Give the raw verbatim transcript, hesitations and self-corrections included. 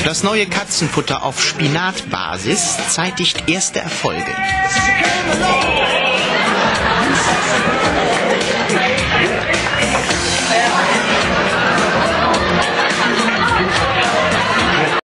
Das neue Katzenfutter auf Spinatbasis zeitigt erste Erfolge.